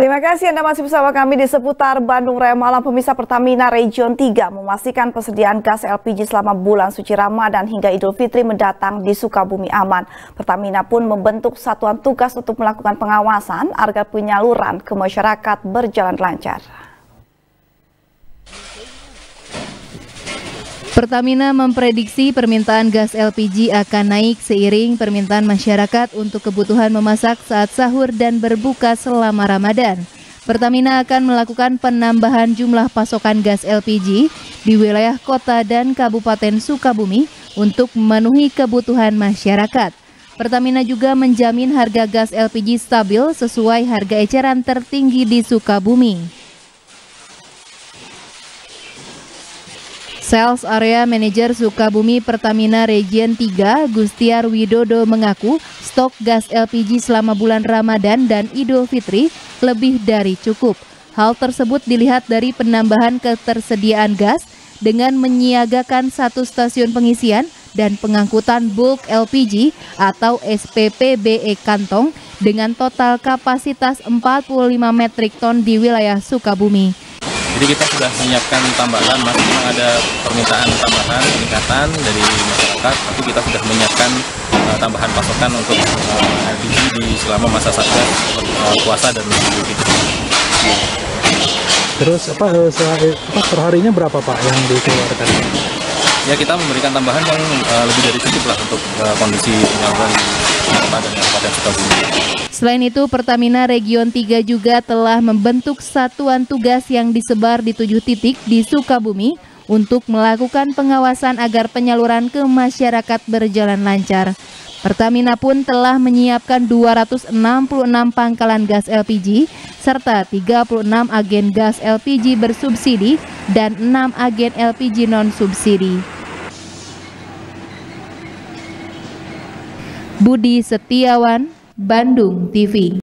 Terima kasih Anda masih bersama kami di seputar Bandung Raya Malam. Pemirsa, Pertamina Region 3 memastikan persediaan gas LPG selama bulan suci Ramadan hingga Idul Fitri mendatang di Sukabumi aman. Pertamina pun membentuk satuan tugas untuk melakukan pengawasan agar penyaluran ke masyarakat berjalan lancar. Pertamina memprediksi permintaan gas LPG akan naik seiring permintaan masyarakat untuk kebutuhan memasak saat sahur dan berbuka selama Ramadan. Pertamina akan melakukan penambahan jumlah pasokan gas LPG di wilayah kota dan Kabupaten Sukabumi untuk memenuhi kebutuhan masyarakat. Pertamina juga menjamin harga gas LPG stabil sesuai harga eceran tertinggi di Sukabumi. Sales Area Manager Sukabumi Pertamina Region 3, Gustiar Widodo mengaku stok gas LPG selama bulan Ramadan dan Idul Fitri lebih dari cukup. Hal tersebut dilihat dari penambahan ketersediaan gas dengan menyiagakan 1 stasiun pengisian dan pengangkutan bulk LPG atau SPPBE kantong dengan total kapasitas 45 metrik ton di wilayah Sukabumi. Jadi kita sudah menyiapkan tambahan, masih memang ada permintaan tambahan, peningkatan dari masyarakat, tapi kita sudah menyiapkan tambahan pasokan untuk LPG di selama masa satgas puasa dan Idul Fitri. Terus perharinya berapa Pak yang dikeluarkan? Ya, kita memberikan tambahan yang lebih dari cukup lah untuk kondisi penyaluran di kota dan Kabupaten Sukabumi. Selain itu, Pertamina Region 3 juga telah membentuk satuan tugas yang disebar di 7 titik di Sukabumi untuk melakukan pengawasan agar penyaluran ke masyarakat berjalan lancar. Pertamina pun telah menyiapkan 266 pangkalan gas LPG serta 36 agen gas LPG bersubsidi dan 6 agen LPG non-subsidi. Budi Setiawan, Bandung TV.